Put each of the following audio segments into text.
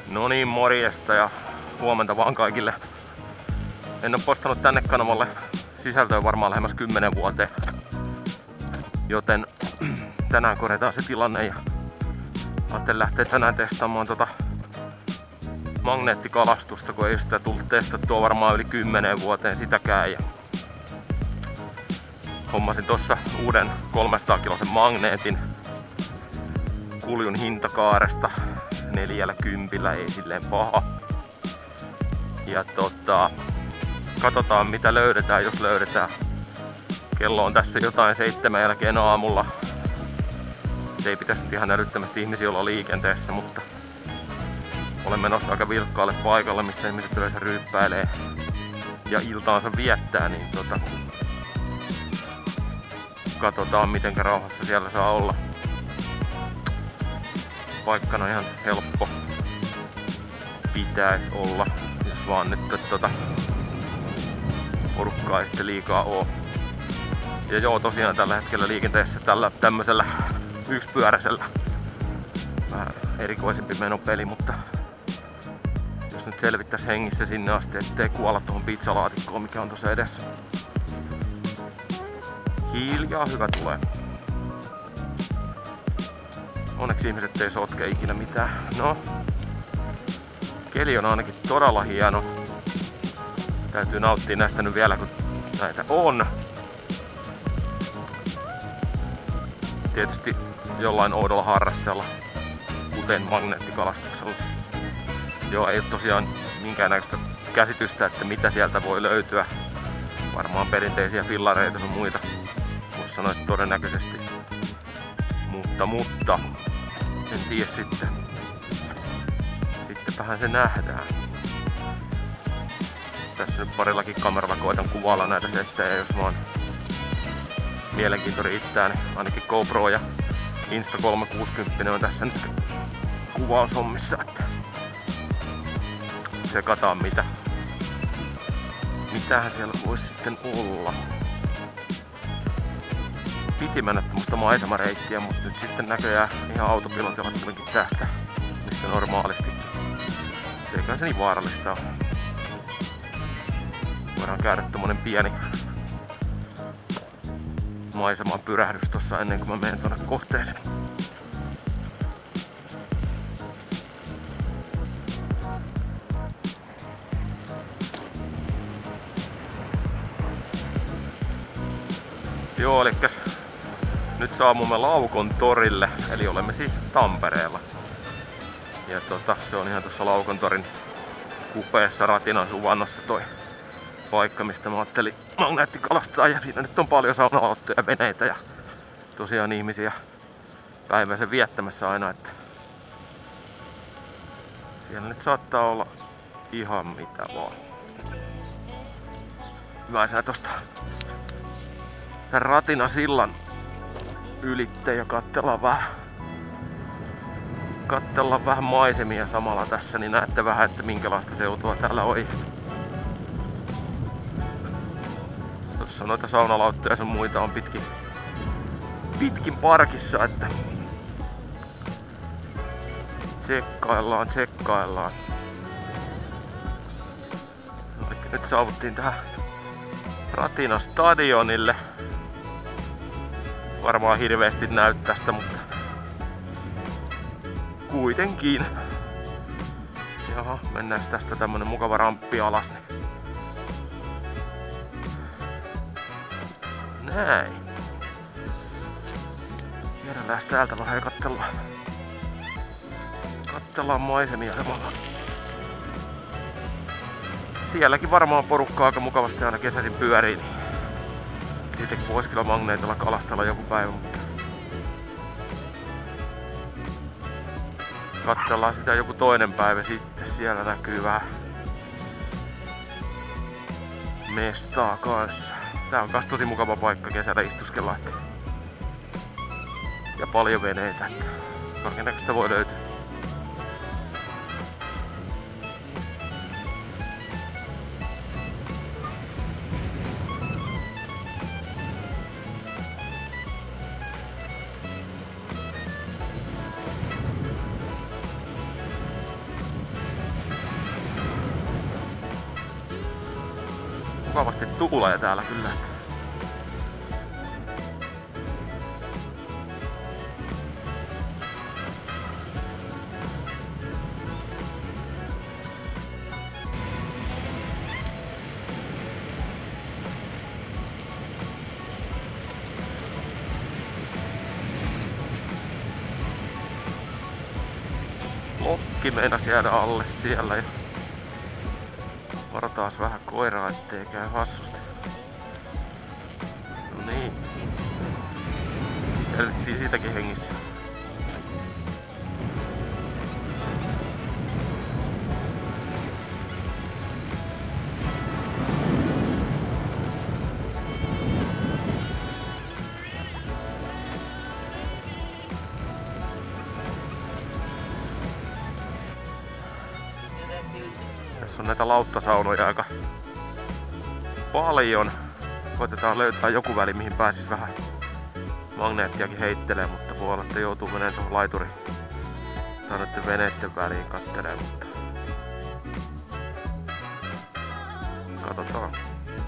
No niin, morjesta ja huomenta vaan kaikille. En ole postannut tänne kanavalle sisältöä varmaan lähemmäs 10 vuoteen. Joten tänään korjataan se tilanne ja ajattelin lähteä tänään testaamaan magneettikalastusta, kun ei sitä tullut testattua varmaan yli 10 vuoteen sitäkään. Ja hommasin tossa uuden 300-kilosen magneetin Kuljun hintakaaresta 40, ei silleen paha. Ja katsotaan mitä löydetään, jos löydetään. Kello on tässä jotain 7 jälkeen aamulla. Ei pitäisi nyt ihan älyttömästi ihmisiä olla liikenteessä, mutta olen menossa aika vilkkaalle paikalle, missä ihmiset yleensä ryyppäilee ja iltaansa viettää, niin katsotaan mitenkä rauhassa siellä saa olla. Paikkana ihan helppo pitäisi olla, jos vaan nyt porukkaa ei sitten liikaa oo. Ja joo, tosiaan tällä hetkellä liikenteessä tämmöisellä yksipyöräisellä vähän erikoisempi menopeli, mutta jos nyt selvittäisi hengissä sinne asti, ettei kuolla tuohon pizzalaatikkoon, mikä on tuossa edessä. Hiljaa hyvä tulee. Onneksi ihmiset ei sotke ikinä mitään. No, keli on ainakin todella hieno. Täytyy nauttia näistä nyt vielä, kun näitä on. Tietysti jollain oudolla harrasteella, kuten magneettikalastuksella. Joo, ei ole tosiaan minkäännäköistä käsitystä, että mitä sieltä voi löytyä. Varmaan perinteisiä fillareita sun muita. Voisi sanoa, että todennäköisesti. Mutta en tiedä sitten. Sittenpähän se nähdään. Tässä nyt parillakin kameralla koitan kuvailla näitä settejä, jos vaan mielenkiinto riittää, niin ainakin GoPro ja Insta360 on tässä nyt kuvaushommissa, että sekataan mitähän siellä voisi sitten olla. Piti mennä tämmöstä maisemareittiä, mutta nyt sitten näköjään ihan autopilotilla tulinkin tästä, missä normaalisti. Eikä se niin vaarallista ole. Voidaan käydä tommonen pieni maiseman pyrähdys tossa ennen kuin mä menen tuonne kohteeseen. Joo, elikkäs nyt saavumme Laukon torille, eli olemme siis Tampereella. Ja se on ihan tuossa Laukon torin kupeessa Ratinan suvannossa toi paikka, mistä mä ajattelin magneettikalastaa. Ja siinä nyt on paljon sauna-autoja ja veneitä ja tosiaan ihmisiä päiväisen viettämässä aina, että siellä nyt saattaa olla ihan mitä vaan. Hyvä sä tosta tän Ratinan sillan ylitte ja katsellaan vähän maisemia samalla tässä, niin näette vähän, että minkälaista seutua täällä on. Tuossa noita saunalauttoja ja sun muita on pitkin parkissa, että tsekkaillaan. Elikkä nyt saavuttiin tähän Ratinan stadionille. Varmaan hirveästi näy tästä, mutta kuitenkin. Jaha, mennään tästä tämmönen mukava ramppi alas. Näin. Viedään täältä vähän ja katsellaan maisemia samalla. Sielläkin varmaan porukka aika mukavasti aina kesäisin pyörii. Niin siitäkin voisi kyllä magneetilla kalastella joku päivä, mutta katsellaan sitä joku toinen päivä sitten. Siellä näkyy vähän mestaa kanssa. Tää on kans tosi mukava paikka kesällä istuskella. Ja paljon veneitä. Kaikennäköistä voi löytyä. mukavasti tuulee täällä kyllä. Lokki meinasi jäädä alle siellä ja varataas vähän koiraa, ettei käy hassusti. No niin. Selvittiin siitäkin hengissä. Tässä on näitä lauttasaunoja aika paljon. Koitetaan löytää joku väli, mihin pääsis vähän magneettiakin heittelee, mutta voi olla, että joutuu menemään tuohon laituriin tai noiden veneiden väliin kattelee, mutta katsotaan.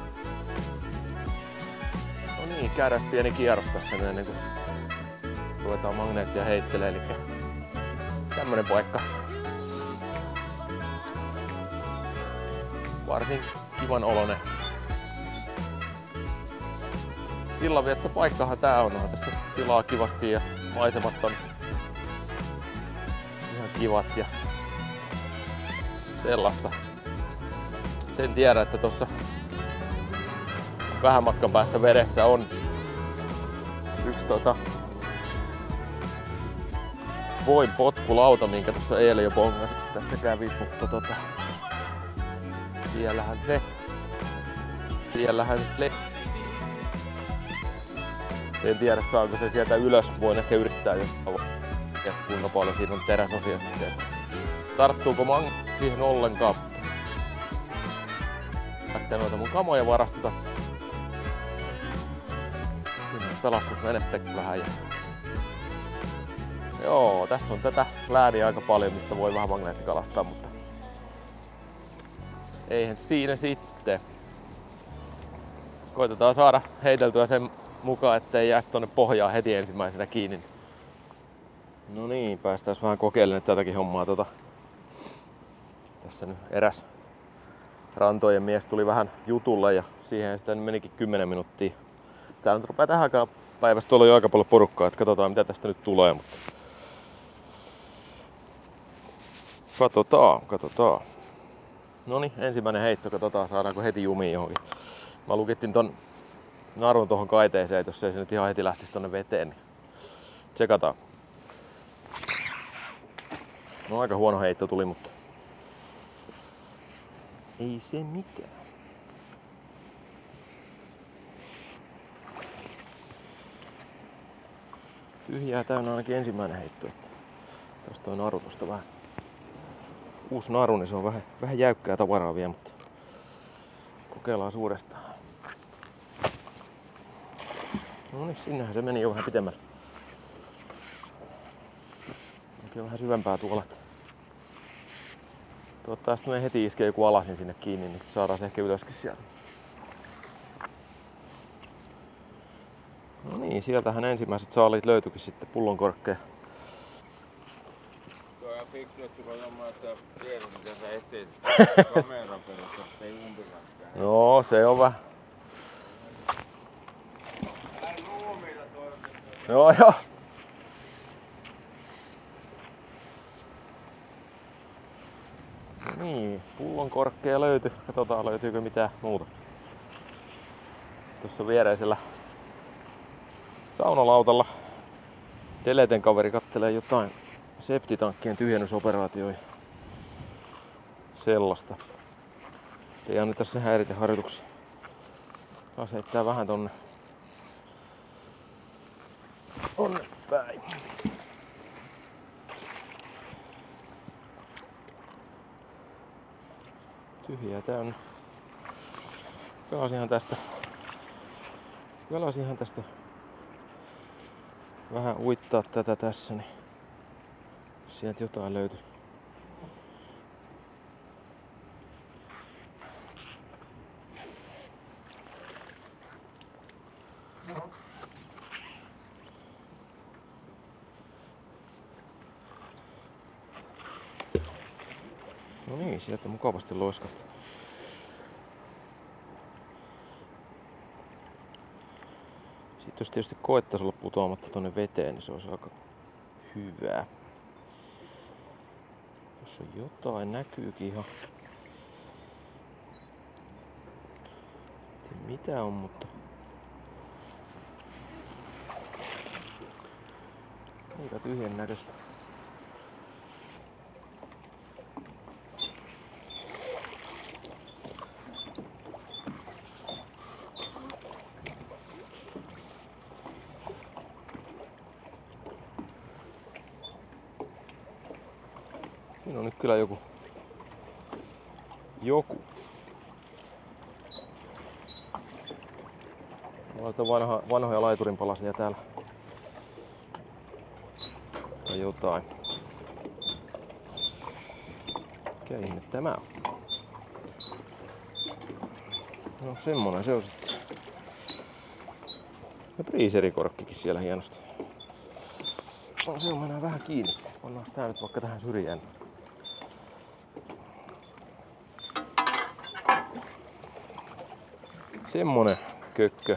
No niin, käydään pieni kierros tässä ennen kuin ruvetaan magneettia heittelee, eli tämmönen paikka. Varsin kivan oloinen illanviettopaikkahan tää on. Tässä tilaa kivasti ja maisemat on ihan kivat ja sellaista. Sen tiedän, että tuossa vähän matkan päässä vedessä on yksi voin potkulauta, minkä tuossa eilen jo bongasin. Tässä kävi, mutta siellähän se en tiedä saanko se sieltä ylös, voin ehkä yrittää jos ja kuinka paljon siinä on teräsosia sitten. Tarttuuko siihen ollenkaan? Lähtee noita mun kamoja varasteta. Siinä on pelastusvenettä vähän ja joo, tässä on tätä lääniä aika paljon, mistä voi vähän magneettikalastaa, mutta eihän siinä sitten. Koitetaan saada heiteltyä sen mukaan, ettei jää tonne pohjaan heti ensimmäisenä kiinni. No niin, päästään vähän kokeilemaan tätäkin hommaa. Tässä nyt eräs rantojen mies tuli vähän jutulle ja siihen sitten menikin 10 minuuttia. Täällä nyt rupeaa tähän aikaan päivästä olla jo aika paljon porukkaa, että katsotaan mitä tästä nyt tulee. Mutta katsotaan. Noniin, ensimmäinen heitto, katsotaan saadaanko heti jumiin johonkin. Mä lukittin ton narun tuohon kaiteeseen, että jos ei se nyt ihan heti lähtisi tonne veteen, niin tsekataan. No aika huono heitto tuli, mutta ei se mitään. Tyhjää täynnä ainakin ensimmäinen heitto. Tuosta on naru tuosta vähän. Uusi naru, niin se on vähän jäykkää tavaraa vielä, mutta kokeillaan uudestaan. No niin, sinnehän se meni jo vähän pitemmälle. Onkin vähän syvempää tuolla. Toivottavasti me heti iskee joku alasin sinne kiinni, niin saadaan se ehkä ylöskin sieltä. No niin, sieltähän ensimmäiset saaliit löytyikin sitten pullonkorkkeen. Tuo on fiksu, että sulla on jommaa, että tiedät mitä sä etteet kameran perusta, ettei umpiraskää. No, se on vähän. Joo. No niin, pullonkorkkea löytyi. Katsotaan löytyykö mitään muuta. Tuossa viereisellä saunalautalla Deleten kaveri kattelee jotain septitankkien tyhjennysoperaatioita. Sellaista. Ei anneta se häiritä harjoituksia. Taas heittää vähän tonne päin. Tyhjää täynnä. Pelasinhan tästä vähän uittaa tätä tässä, niin sieltä jotain löytyy. No niin, sieltä mukavasti loiskahti. Sitten jos tietysti koettaisi olla putoamatta tonne veteen, niin se olisi aika hyvää. Tuossa jotain näkyykin ihan. En tiedä mitä on, mutta aika tyhjän näköistä. Siinä on nyt kyllä joku. Vanhoja laiturinpalasia täällä. Tai jotain. Mikä ihme tämä on? No semmonen se on sitten. Ja priiserikorkkikin siellä hienosti. No se on mennään vähän kiinni. Pannaanko tää nyt vaikka tähän syrjään? Semmonen kökkö.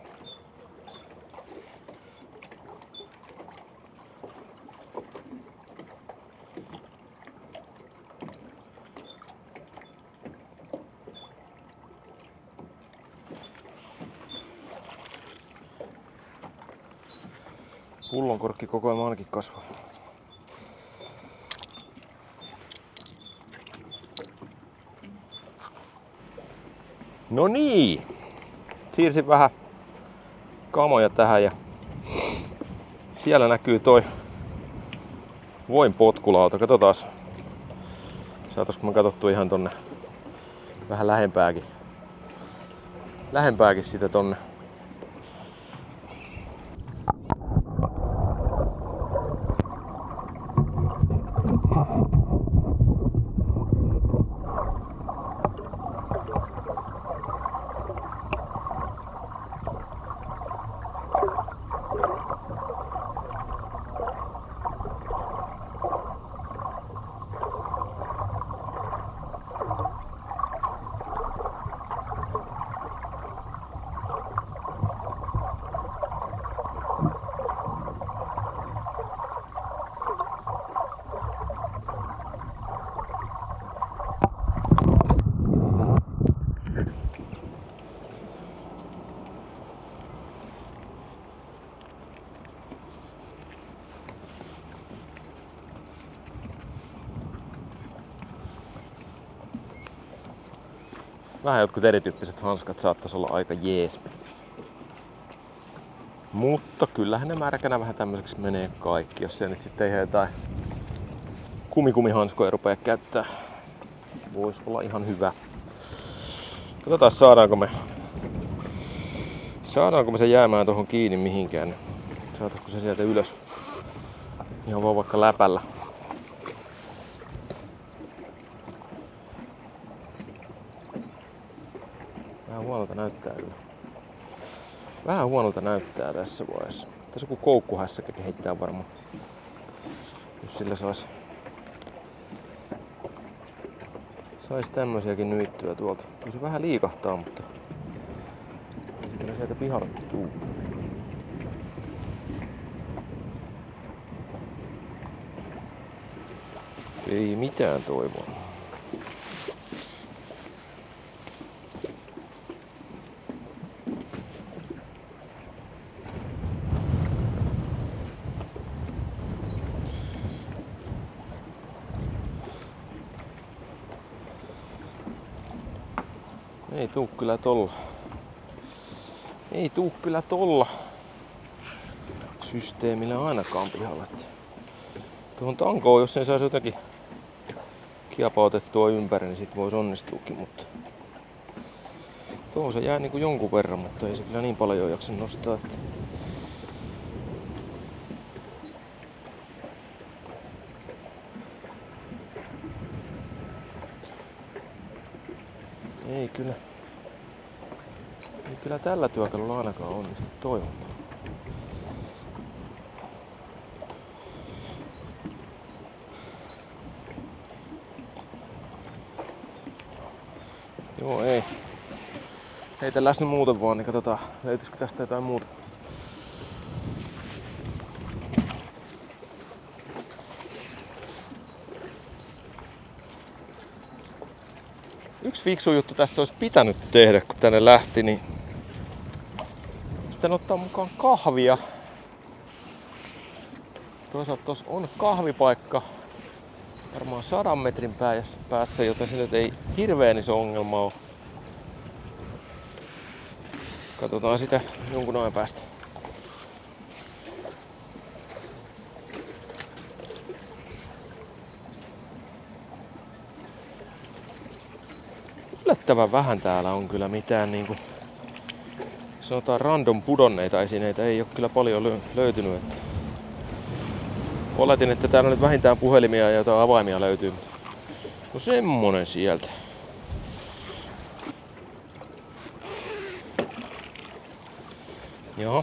Pullonkorkki kokoelma ainakin kasvaa. No niin! Siirsin vähän kamoja tähän ja siellä näkyy toi voin potkulauta. Katsotaas. Saataisiko me katsottu ihan tonne vähän lähempääkin. Lähempääkin sitä tonne. Vähän jotkut erityyppiset hanskat saattaisi olla aika jees. Mutta kyllähän ne märkänä vähän tämmöiseksi menee kaikki, jos se nyt sitten ei jotain kumikumihanskoja rupea käyttää. Voisi olla ihan hyvä. Katsotaan saadaanko me se jäämään tuohon kiinni mihinkään. Saataisiko se sieltä ylös ihan vaan vaikka läpällä. Vähän huonolta näyttää tässä vaiheessa. Tässä joku koukkuhässäkä kehittää varmaan. Jos sillä sais tämmösiäkin nyittyä tuolta. Kyllä se vähän liikahtaa, mutta ei se kyllä sieltä pihalle tuu. Ei mitään toivoa. Ei tuu kyllä tolla. Ei tuu kyllä tolla systeemillä ainakaan pihalle. Tuohon tankoon, jos sen saisi jotenkin kiapautettua ympäri, niin sit voisi onnistuukin, mutta tuohon se jää niinku jonkun verran, mutta ei se kyllä niin paljon jaksa nostaa. Että ei kyllä tällä työkalulla ainakaan onnistu toivomaan. Joo, ei. Heitelläs nyt muuten vaan, niin katsotaan löytyisikö tästä jotain muuta. Yksi fiksu juttu tässä olisi pitänyt tehdä, kun tänne lähti, niin sitten ottaa mukaan kahvia. Toisaalta tuossa on kahvipaikka varmaan 100 metrin päässä, joten se nyt ei hirveän iso ongelma ole. Katsotaan sitä jonkun ajan päästä. Yllättävän vähän täällä on kyllä mitään niinku sanotaan random pudonneita esineitä ei ole kyllä paljon löytynyt. Että oletin, että täällä nyt vähintään puhelimia ja jotain avaimia löytyy. No semmonen sieltä. Jaha.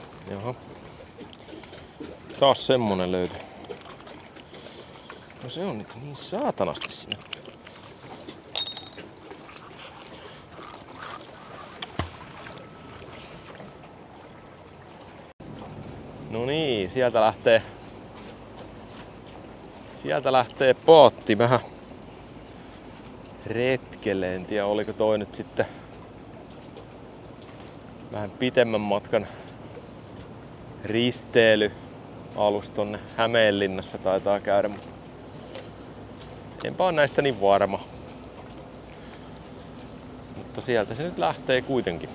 Taas semmonen löytyy. No se on nyt niin saatanasti siinä. No niin, sieltä lähtee paatti vähän retkelle. En tiedä oliko toi nyt sitten vähän pitemmän matkan risteilyalus tonne Hämeenlinnassa taitaa käydä, mutta enpä ole näistä niin varma. Mutta sieltä se nyt lähtee kuitenkin.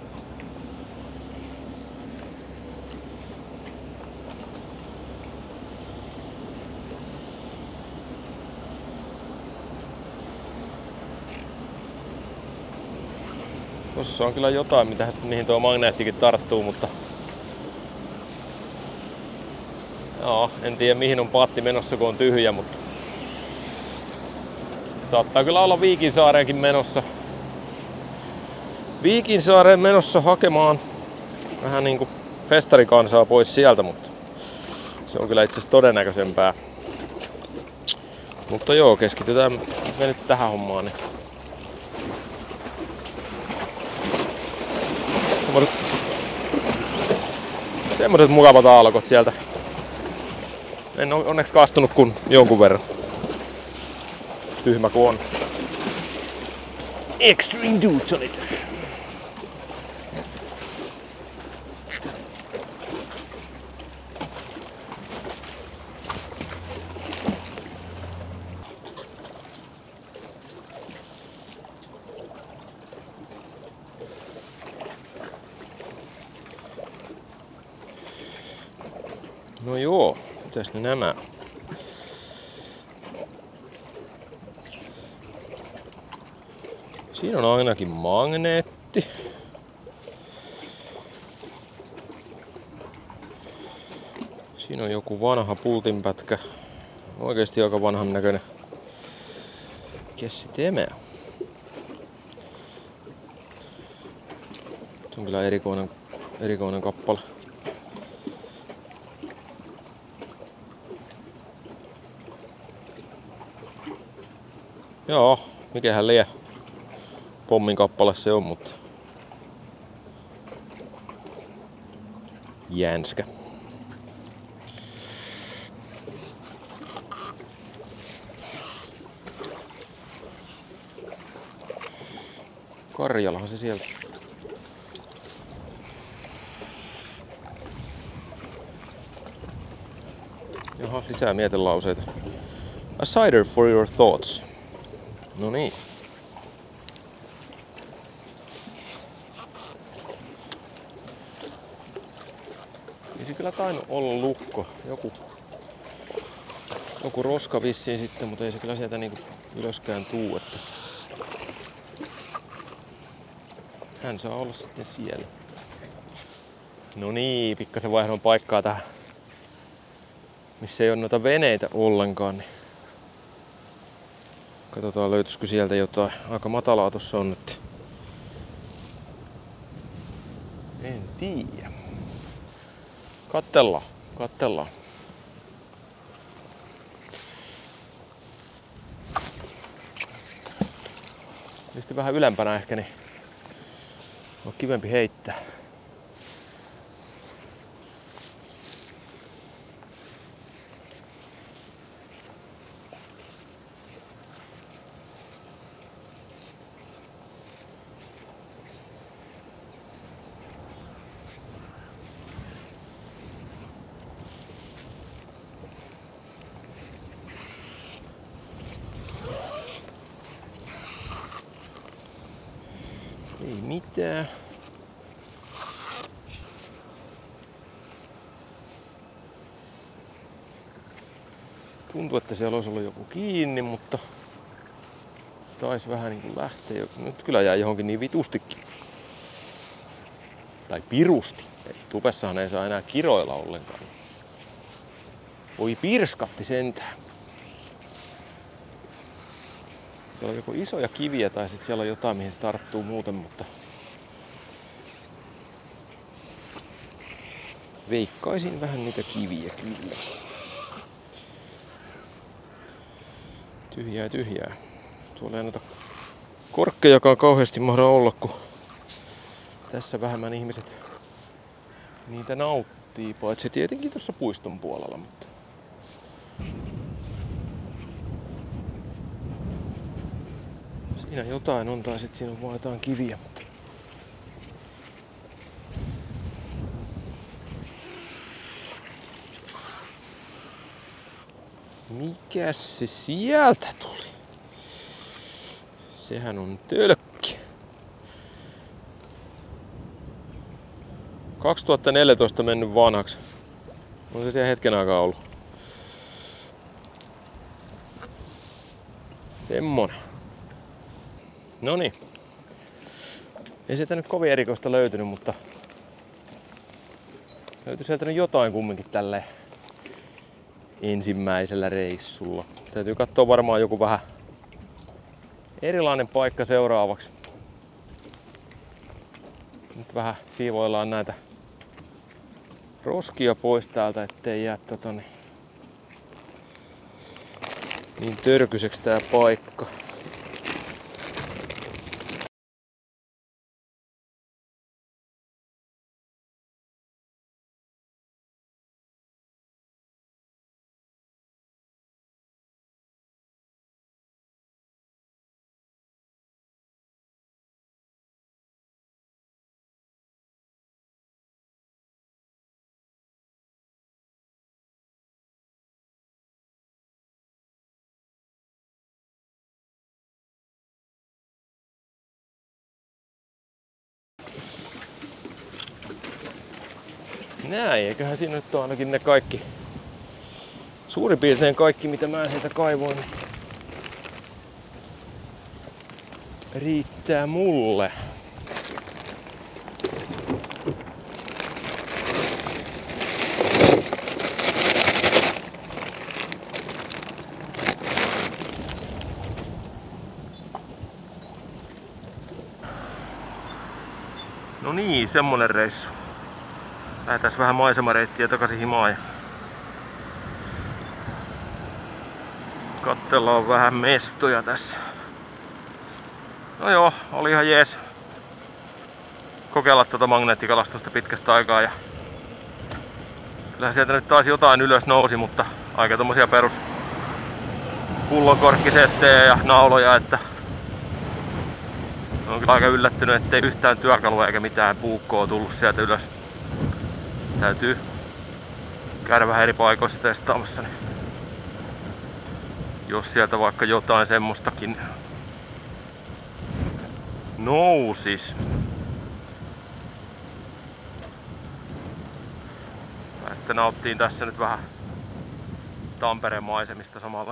Tossa on kyllä jotain, mihin tuo magneettikin tarttuu, mutta joo, en tiedä mihin on paatti menossa, kun on tyhjä, mutta saattaa kyllä olla Viikinsaareenkin menossa. Viikinsaareen menossa hakemaan vähän niinku festarikansaa pois sieltä, mutta se on kyllä itse asiassa todennäköisempää. Mutta joo, keskitytään me nyt tähän hommaan. Niin. Semmoiset mukavat aallokot sieltä. En ole onneksi kastunut kuin jonkun verran. Tyhmä kuin on. Extreme dudes on it. No joo, mitäs ne nämä? Siinä on ainakin magneetti. Siinä on joku vanha pultinpätkä. Oikeesti aika vanhan näköinen. Mikäs se temää? Se on kyllä erikoinen kappale. Joo, mikähän liian pommin kappale se on, mutta jänskä. Karjalahan se sieltä. Jaha, lisää mietelauseita. A cider for your thoughts. No niin. Ei se kyllä tainnut olla lukko. Joku roska vissiin sitten, mutta ei se kyllä sieltä niinku ylöskään tuu, että hän saa olla sitten siellä. No niin, pikkasen vaihdon paikkaa tähän, missä ei ole noita veneitä ollenkaan. Niin katsotaan löytyisikö sieltä jotain. Aika matalaa tossa on, että en tiedä. Kattellaan. Tietysti vähän ylempänä ehkä, niin on kivempi heittää. Ei mitään. Tuntuu, että siellä olisi ollut joku kiinni, mutta taisi vähän niin kuin lähteä. Nyt kyllä jäi johonkin niin vitustikin. Tai pirusti. Tupessahan ei saa enää kiroilla ollenkaan. Oi, pirskatti sentään. Siellä on joko isoja kiviä tai sitten siellä on jotain, mihin se tarttuu muuten, mutta veikkaisin vähän niitä kiviä kyllä. Tyhjää. Tuolla ei noita korkkejakaan kauheasti mahda olla, kun tässä vähemmän ihmiset niitä nauttii, paitsi tietenkin tuossa puiston puolella. Mutta siinä jotain on, tai sitten siinä on vaan jotain kiviä. Mutta mikäs se sieltä tuli? Sehän on tölkki. 2014 mennyt vanhaksi. On se siellä hetken aikaa ollut. Semmonen. Noniin. Ei sieltä nyt kovin erikoista löytynyt, mutta löytyi sieltä nyt jotain kumminkin tälleen ensimmäisellä reissulla. Täytyy katsoa varmaan joku vähän erilainen paikka seuraavaksi. Nyt vähän siivoillaan näitä roskia pois täältä, ettei jää niin törkyseksi tää paikka. Näin, eiköhän siinä nyt ole ainakin ne kaikki, suurin piirtein kaikki mitä mä sieltä kaivoin, riittää mulle. No niin, semmonen reissu. Lähdetään vähän maisemareittiä takaisin himaan ja katsellaan vähän mestoja tässä. No joo, oli ihan jees kokeilla tuota magneettikalastusta pitkästä aikaa ja kyllähän sieltä nyt taas jotain ylös nousi, mutta aika tommosia perus pullonkorkkisettejä ja nauloja, että on kyllä aika yllättynyt, ettei yhtään työkalua eikä mitään puukkoa tullut sieltä ylös. Täytyy käydä vähän eri paikoissa testaamassa, niin jos sieltä vaikka jotain semmoistakin nousis. Ja sitten nauttiin tässä nyt vähän Tampereen maisemista samalla.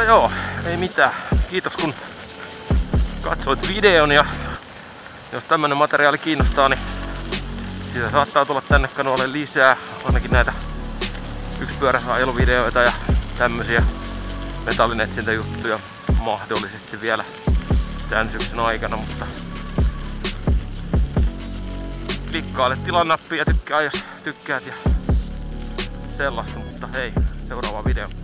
joo, ei mitään. Kiitos kun katsoit videon ja jos tämmönen materiaali kiinnostaa, niin siitä saattaa tulla tänne kanavalle lisää. Ainakin näitä yksipyöräsailuvideoita ja tämmösiä metallinetsintäjuttuja mahdollisesti vielä tän syksyn aikana, mutta klikkaile tilanappia ja tykkää jos tykkäät ja sellaista, mutta hei, seuraava video.